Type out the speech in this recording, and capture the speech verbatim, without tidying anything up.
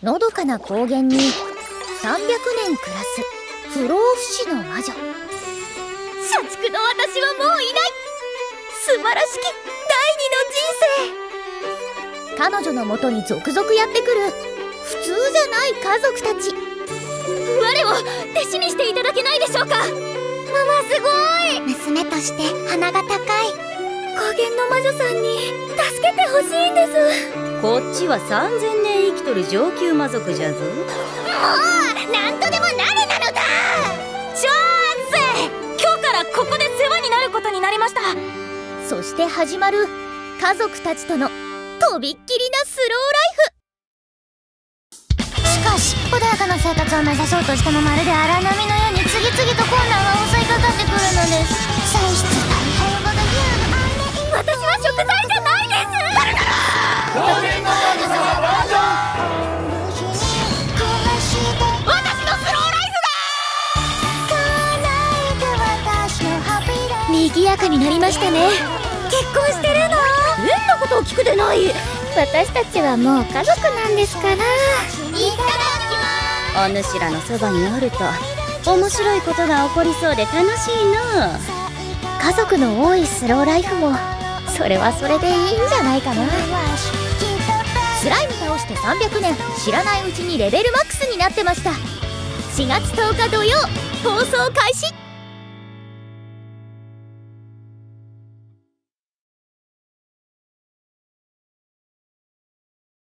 のどかな高原にさんびゃくねん暮らす不老不死の魔女。社畜の私はもういない。素晴らしき第二の人生。彼女のもとに続々やってくる普通じゃない家族たち。我を弟子にしていただけないでしょうか。ママすごい。娘として鼻が高い。高原の魔女さんに助けてほしいんです。 こっちはさんぜんねん生きとる上級魔族じゃぞ。もうなんとでもなれなのだ。 じゃあぜ今日からここで世話になることになりました。 そして始まる家族たちとのとびっきりなスローライフ。しかし穏やかな生活を目指そうとしてもまるで荒波のように次々と困難が襲いかかってくるのです。私は食材じゃないです。誰だろう。高原の魔女様バージョン。私のスローライフだ。賑やかになりましたね。結婚してるの？ 変なことを聞くでない。 私たちはもう家族なんですから。いただきます。お主らのそばにおると面白いことが起こりそうで楽しいの。 家族の多いスローライフもそれはそれでいいんじゃないかな。スライム倒してさんびゃくねん、知らないうちにレベルマックスになってました。しがつとおか土曜放送開始。